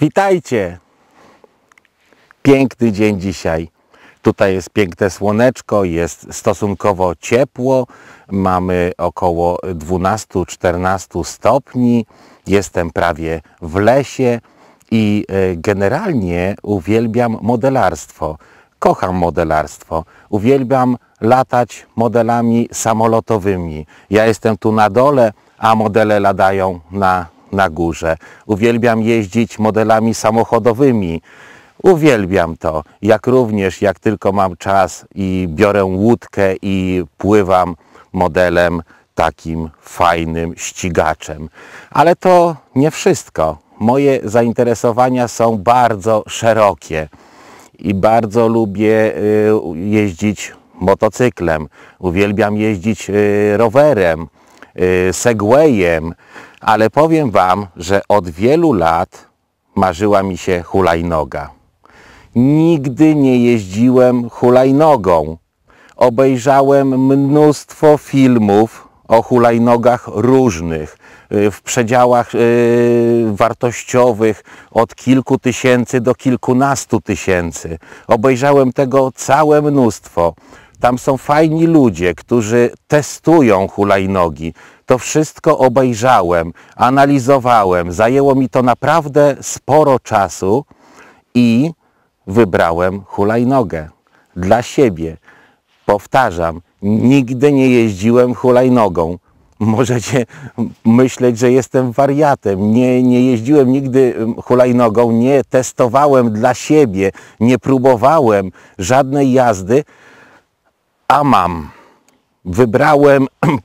Witajcie! Piękny dzień dzisiaj. Tutaj jest piękne słoneczko, jest stosunkowo ciepło. Mamy około 12-14 stopni. Jestem prawie w lesie i generalnie uwielbiam modelarstwo. Kocham modelarstwo. Uwielbiam latać modelami samolotowymi. Ja jestem tu na dole, a modele latają na górze. Uwielbiam jeździć modelami samochodowymi. Uwielbiam to, jak tylko mam czas i biorę łódkę i pływam modelem takim fajnym ścigaczem. Ale to nie wszystko. Moje zainteresowania są bardzo szerokie i bardzo lubię jeździć motocyklem. Uwielbiam jeździć rowerem, segwayem, ale powiem Wam, że od wielu lat marzyła mi się hulajnoga. Nigdy nie jeździłem hulajnogą. Obejrzałem mnóstwo filmów o hulajnogach różnych, w przedziałach wartościowych od kilku tysięcy do kilkunastu tysięcy. Obejrzałem tego całe mnóstwo. Tam są fajni ludzie, którzy testują hulajnogi. To wszystko obejrzałem, analizowałem. Zajęło mi to naprawdę sporo czasu i wybrałem hulajnogę dla siebie. Powtarzam, nigdy nie jeździłem hulajnogą. Możecie myśleć, że jestem wariatem. Nie jeździłem nigdy hulajnogą, nie testowałem dla siebie, nie próbowałem żadnej jazdy, a mam. Wybrałem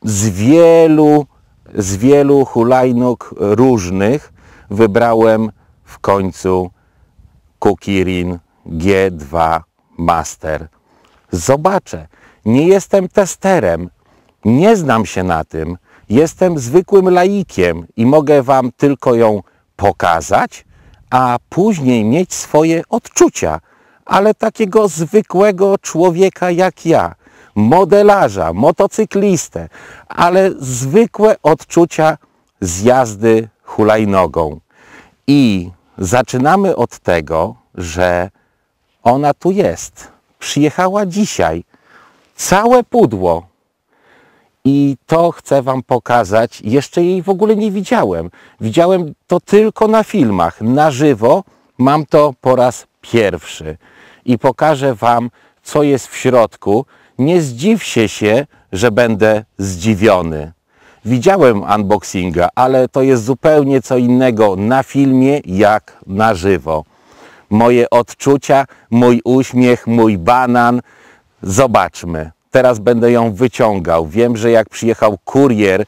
z wielu hulajnóg różnych, wybrałem w końcu Kukirin G2 Master. Zobaczę. Nie jestem testerem, nie znam się na tym, jestem zwykłym laikiem i mogę Wam tylko ją pokazać, a później mieć swoje odczucia, ale takiego zwykłego człowieka jak ja, modelarza, motocyklistę, ale zwykłe odczucia z jazdy hulajnogą. I zaczynamy od tego, że ona tu jest. Przyjechała dzisiaj. Całe pudło. I to chcę Wam pokazać. Jeszcze jej w ogóle nie widziałem. Widziałem to tylko na filmach. Na żywo mam to po raz pierwszy. I pokażę Wam, co jest w środku. Nie zdziwcie się, że będę zdziwiony. Widziałem unboxinga, ale to jest zupełnie co innego na filmie jak na żywo. Moje odczucia, mój uśmiech, mój banan. Zobaczmy. Teraz będę ją wyciągał. Wiem, że jak przyjechał kurier,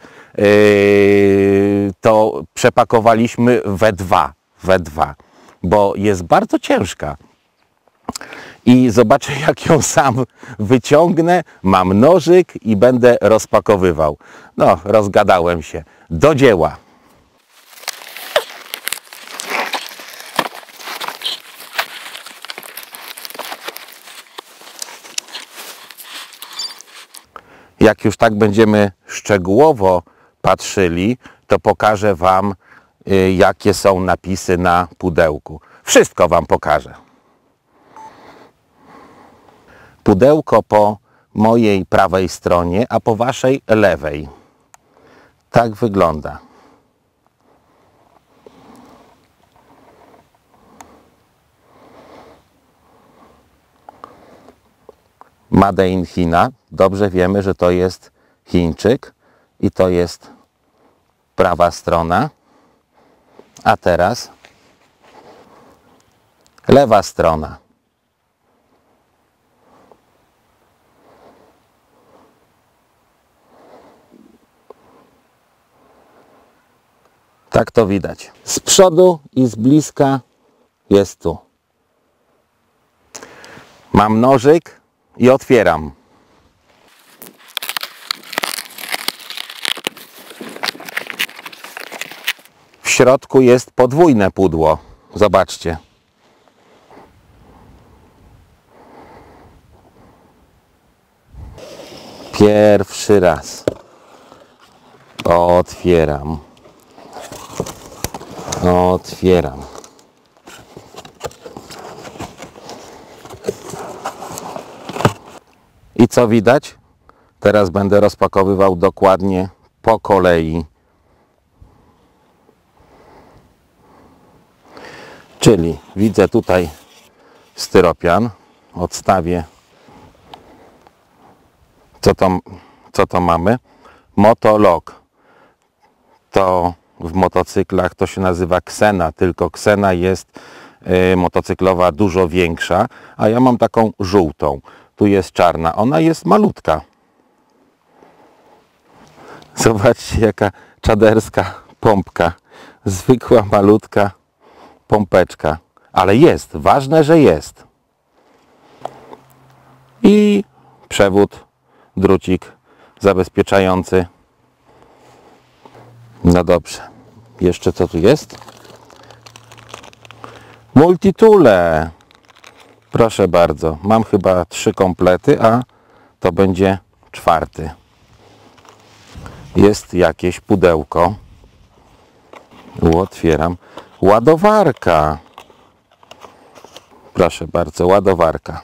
to przepakowaliśmy we dwa, bo jest bardzo ciężka. I zobaczę, jak ją sam wyciągnę. Mam nożyk i będę rozpakowywał. No, rozgadałem się. Do dzieła. Jak już tak będziemy szczegółowo patrzyli, to pokażę Wam, jakie są napisy na pudełku. Wszystko Wam pokażę. Pudełko po mojej prawej stronie, a po Waszej lewej. Tak wygląda. Made in China. Dobrze wiemy, że to jest Chińczyk i to jest prawa strona. A teraz lewa strona. Tak to widać. Z przodu i z bliska jest tu. Mam nożyk i otwieram. W środku jest podwójne pudło. Zobaczcie. Pierwszy raz. Otwieram. Otwieram. Co widać? Teraz będę rozpakowywał dokładnie po kolei. Czyli widzę tutaj styropian. Odstawię. Co to mamy? Motolog. To w motocyklach to się nazywa Xena, tylko Xena jest motocyklowa dużo większa, a ja mam taką żółtą. Tu jest czarna. Ona jest malutka. Zobaczcie, jaka czaderska pompka. Zwykła, malutka pompeczka. Ale jest. Ważne, że jest. I przewód, drucik zabezpieczający. No dobrze. Jeszcze co tu jest? Multitoole. Proszę bardzo. Mam chyba 3 komplety, a to będzie 4. Jest jakieś pudełko. Otwieram. Ładowarka. Proszę bardzo, ładowarka.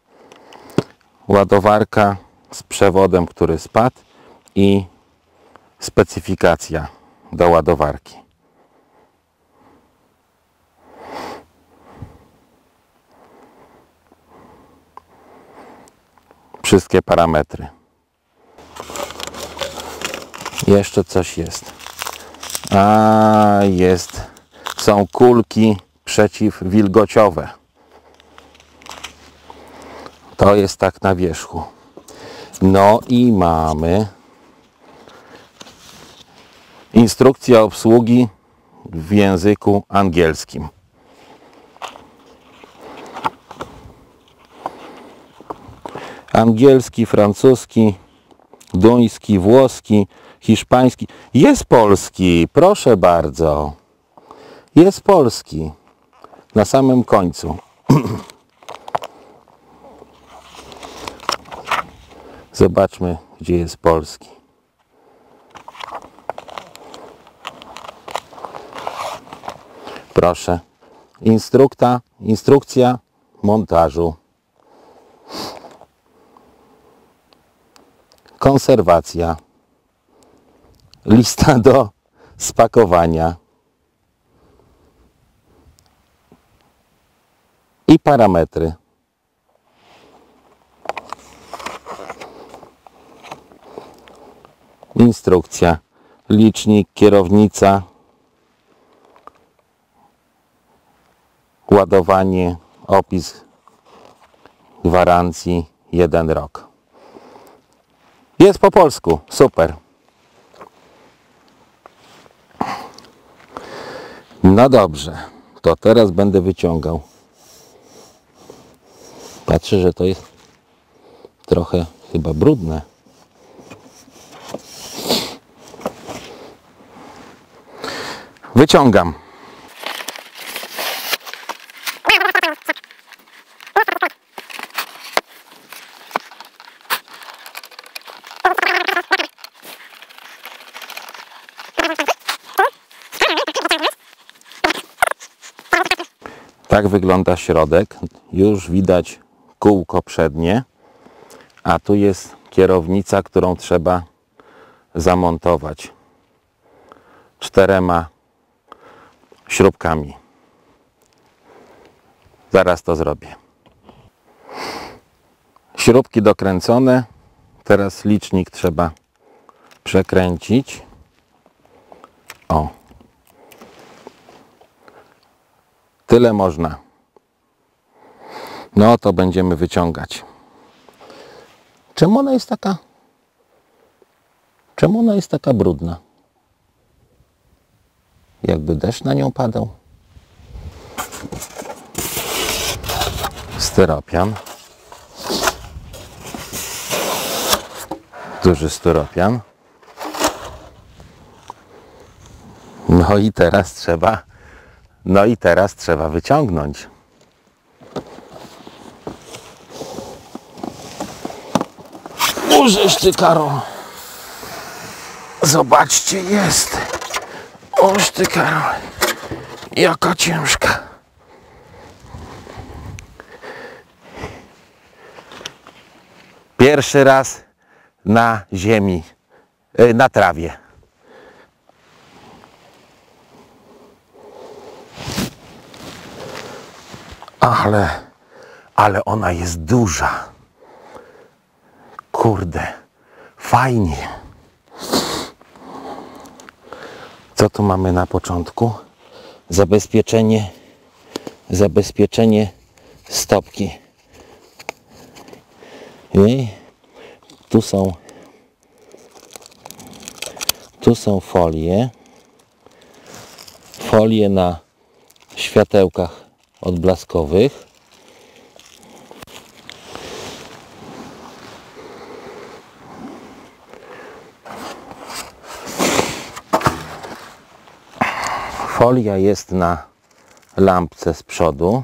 Ładowarka z przewodem, który spadł i specyfikacja do ładowarki. Wszystkie parametry. Jeszcze coś jest. Są kulki przeciwwilgociowe. To jest tak na wierzchu. No i mamy instrukcja obsługi w języku angielskim. Angielski, francuski, duński, włoski, hiszpański. Jest polski, proszę bardzo. Jest polski. Na samym końcu. Zobaczmy, gdzie jest polski. Proszę. Instrukcja montażu. Konserwacja. Lista do spakowania. I parametry. Instrukcja. Licznik, kierownica. Ładowanie, opis gwarancji 1 rok. Jest po polsku, super. No dobrze, to teraz będę wyciągał. Patrzę, że to jest trochę chyba brudne. Wyciągam. Tak wygląda środek. Już widać kółko przednie, a tu jest kierownica, którą trzeba zamontować 4 śrubkami. Zaraz to zrobię. Śrubki dokręcone. Teraz licznik trzeba przekręcić. O. Tyle można. No to będziemy wyciągać. Czemu ona jest taka brudna? Jakby deszcz na nią padał. Styropian. Duży styropian. No i teraz trzeba wyciągnąć. Użyś ty, Karol. Zobaczcie, jest. Oż ty, Karol. Jaka ciężka. Pierwszy raz na ziemi, na trawie. Ale ona jest duża. Kurde, fajnie. Co tu mamy na początku? Zabezpieczenie stopki. I tu są folie na światełkach odblaskowych. Folia jest na lampce z przodu.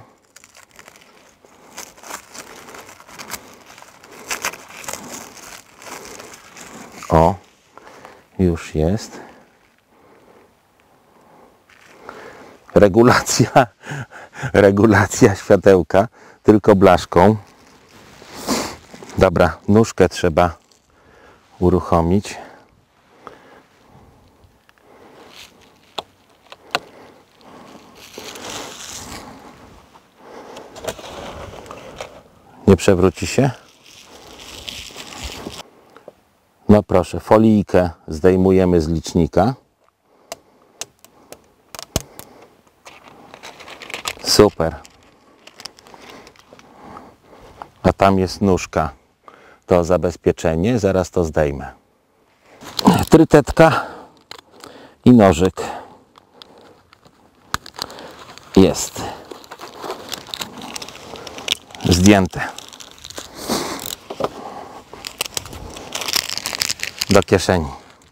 O, już jest. Regulacja światełka, tylko blaszką. Dobra, nóżkę trzeba uruchomić. Nie przewróci się? No proszę, folijkę zdejmujemy z licznika. Super. A tam jest nóżka. To zabezpieczenie, zaraz to zdejmę. Trytetka i nożyk. Jest. Zdjęte. Do kieszeni.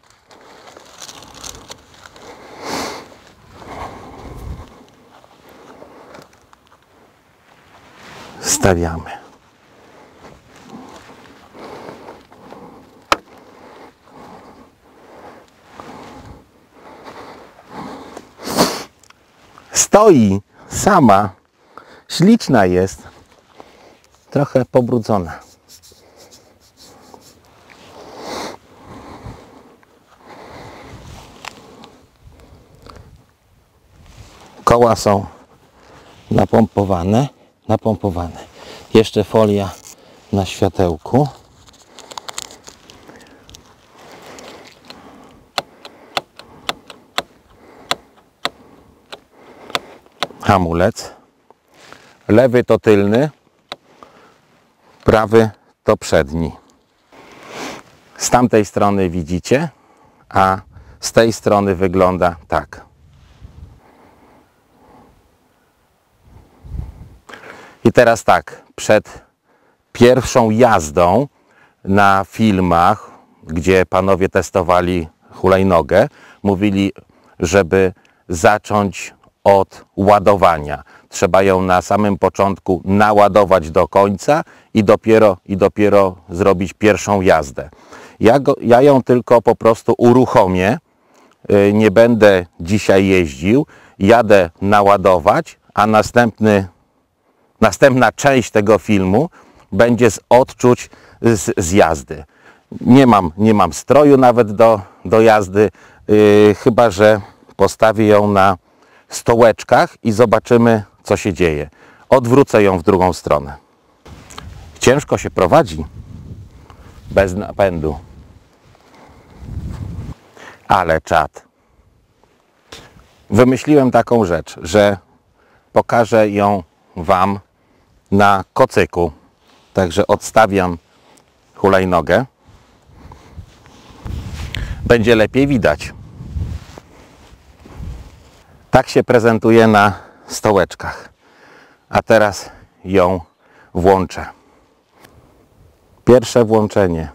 Stawiamy. Stoi sama. Śliczna jest. Trochę pobrudzona. Koła są napompowane. Jeszcze folia na światełku. Hamulec. Lewy to tylny, prawy to przedni. Z tamtej strony widzicie, a z tej strony wygląda tak. I teraz tak, przed pierwszą jazdą na filmach, gdzie panowie testowali hulajnogę, mówili, żeby zacząć od ładowania. Trzeba ją na samym początku naładować do końca i dopiero zrobić pierwszą jazdę. Ja ją tylko po prostu uruchomię, nie będę dzisiaj jeździł, jadę naładować, a następna część tego filmu będzie z odczuć z jazdy. Nie mam stroju nawet do jazdy, chyba że postawię ją na stołeczkach i zobaczymy, co się dzieje. Odwrócę ją w drugą stronę. Ciężko się prowadzi bez napędu. Ale czad. Wymyśliłem taką rzecz, że pokażę ją Wam na kocyku. Także odstawiam hulajnogę. Będzie lepiej widać. Tak się prezentuje na stołeczkach. A teraz ją włączę. Pierwsze włączenie.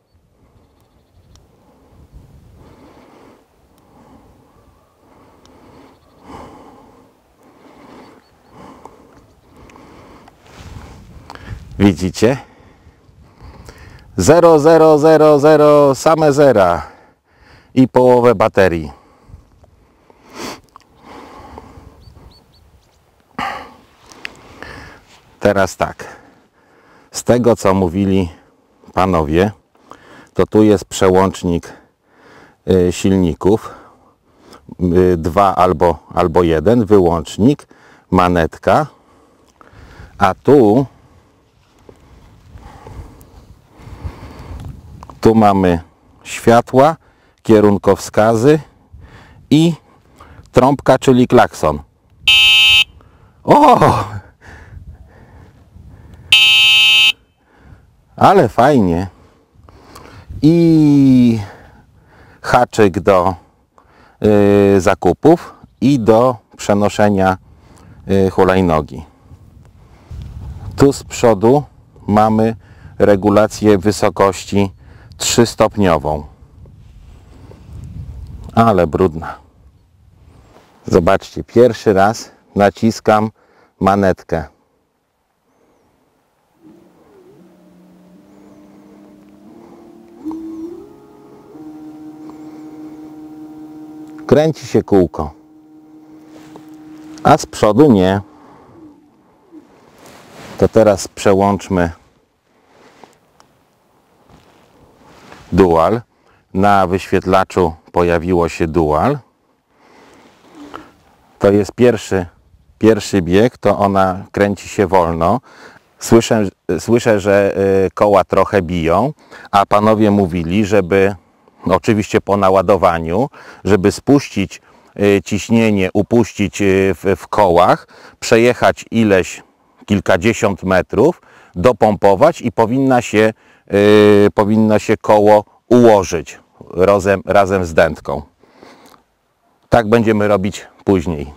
Widzicie? 0, 0, 0, 0, same zera i połowę baterii. Teraz tak, z tego co mówili panowie, to tu jest przełącznik silników, 2 albo 1, wyłącznik, manetka, a tu mamy światła, kierunkowskazy i trąbka, czyli klakson. O! Ale fajnie. I haczyk do zakupów i do przenoszenia hulajnogi. Tu z przodu mamy regulację wysokości 3-stopniową. Ale brudna. Zobaczcie, pierwszy raz naciskam manetkę. Kręci się kółko, a z przodu nie. To teraz przełączmy dual. Na wyświetlaczu pojawiło się dual. To jest pierwszy bieg, to ona kręci się wolno. Słyszę, że koła trochę biją, a panowie mówili, żeby, oczywiście po naładowaniu, żeby spuścić ciśnienie, upuścić w kołach, przejechać kilkadziesiąt metrów, dopompować i powinno się koło ułożyć razem z dętką. Tak będziemy robić później.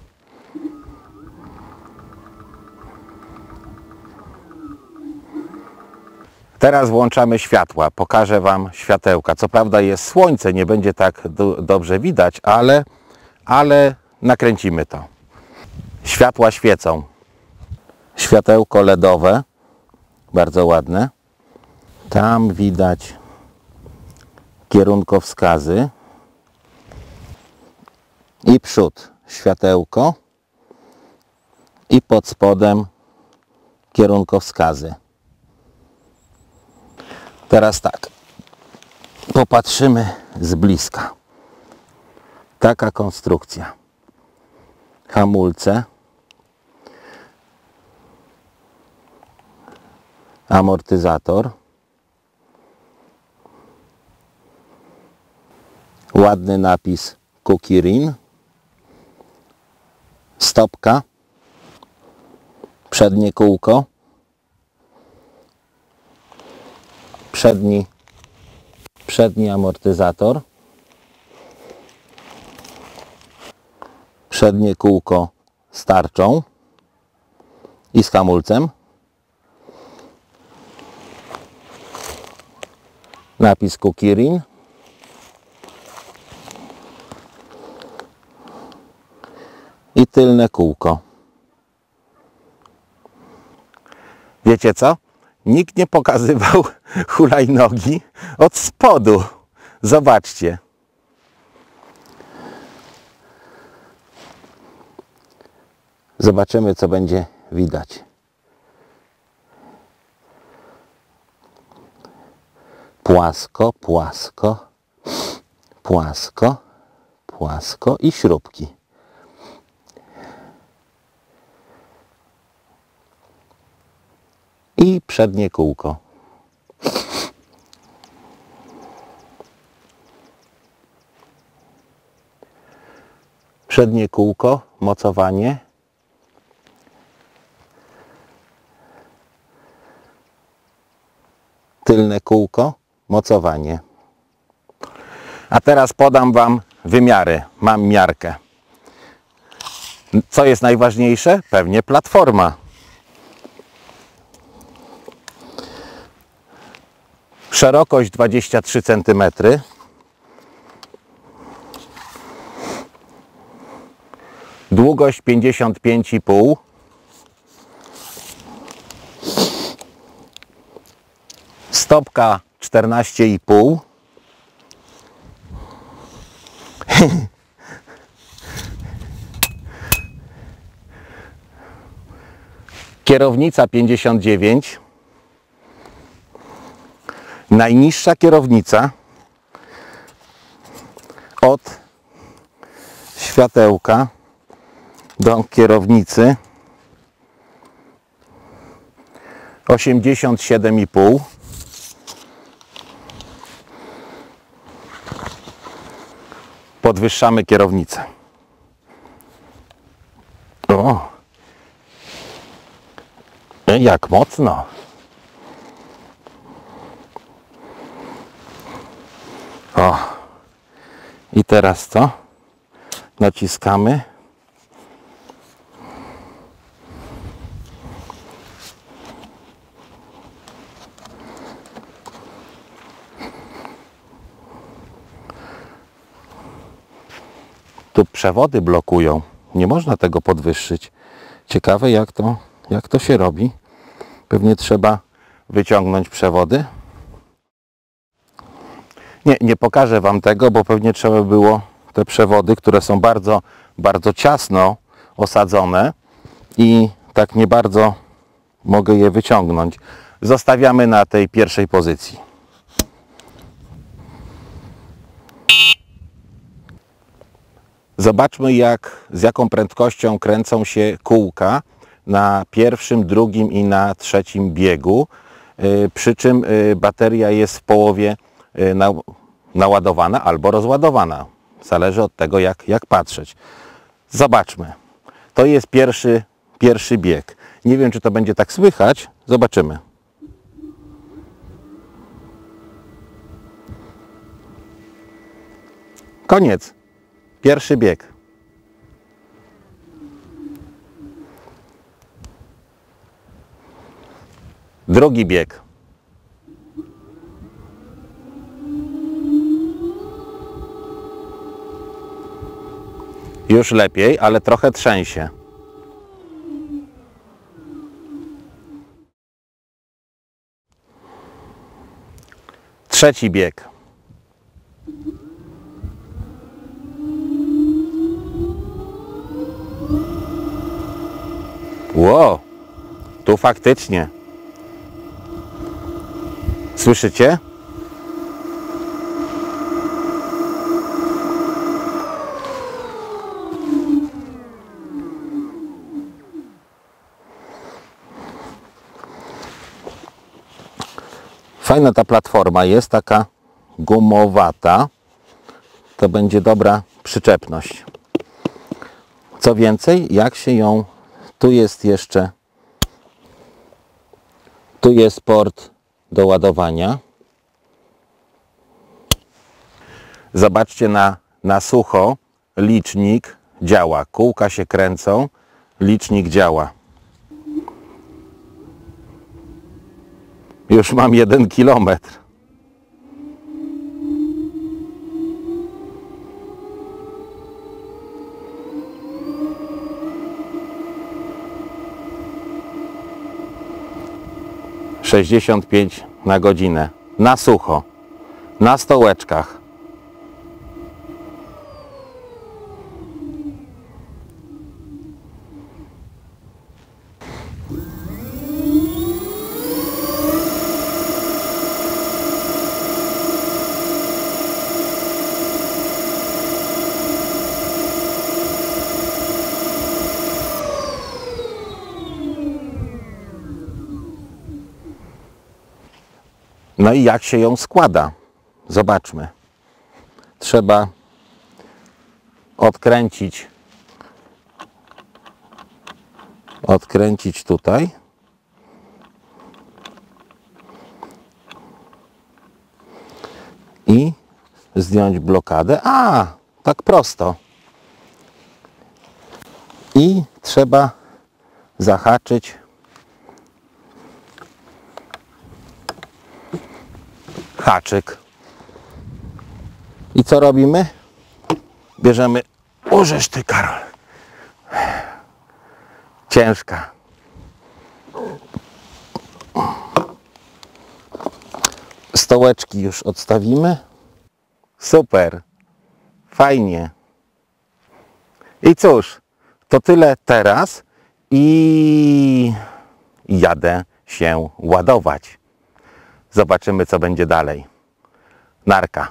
Teraz włączamy światła. Pokażę Wam światełka. Co prawda jest słońce, nie będzie tak dobrze widać, ale nakręcimy to. Światła świecą. Światełko LEDowe. Bardzo ładne. Tam widać kierunkowskazy. I przód światełko. I pod spodem kierunkowskazy. Teraz tak, popatrzymy z bliska. Taka konstrukcja. Hamulce, amortyzator, ładny napis Kukirin, stopka, przednie kółko, przedni amortyzator, przednie kółko z tarczą i z hamulcem, napis Kukirin, i tylne kółko. Wiecie co? Nikt nie pokazywał hulajnogi od spodu. Zobaczcie. Zobaczymy, co będzie widać. Płasko, płasko, płasko, płasko i śrubki. I przednie kółko. Przednie kółko, mocowanie. Tylne kółko, mocowanie. A teraz podam Wam wymiary. Mam miarkę. Co jest najważniejsze? Pewnie platforma. Szerokość 23 cm. Długość 55,5. Stopka 14,5. Kierownica 59. Najniższa kierownica od światełka do kierownicy 87,5. Podwyższamy kierownicę. O! Jak mocno. O! I teraz co? Naciskamy. Tu przewody blokują. Nie można tego podwyższyć. Ciekawe jak to się robi. Pewnie trzeba wyciągnąć przewody. Nie pokażę Wam tego, bo pewnie trzeba było te przewody, które są bardzo, bardzo ciasno osadzone i tak nie bardzo mogę je wyciągnąć. Zostawiamy na tej pierwszej pozycji. Zobaczmy, z jaką prędkością kręcą się kółka na pierwszym, drugim i na trzecim biegu, przy czym bateria jest w połowie naładowana albo rozładowana. Zależy od tego, jak patrzeć. Zobaczmy. To jest pierwszy bieg. Nie wiem, czy to będzie tak słychać. Zobaczymy. Koniec. Pierwszy bieg. Drugi bieg. Już lepiej, ale trochę trzęsie. Trzeci bieg. Wow, tu faktycznie. Słyszycie? Fajna ta platforma jest, taka gumowata. To będzie dobra przyczepność. Co więcej, jak się ją... Tu jest port do ładowania. Zobaczcie, na sucho licznik działa. Kółka się kręcą, licznik działa. Już mam 1 kilometr. ...65 na godzinę. Na sucho. Na stołeczkach. No i jak się ją składa? Zobaczmy. Trzeba odkręcić tutaj. I zdjąć blokadę. A, tak prosto. I trzeba zahaczyć haczyk. I co robimy? Bierzemy... Użysz ty, Karol. Ciężka. Stołeczki już odstawimy. Super. Fajnie. I cóż, to tyle teraz i jadę się ładować. Zobaczymy, co będzie dalej. Narka.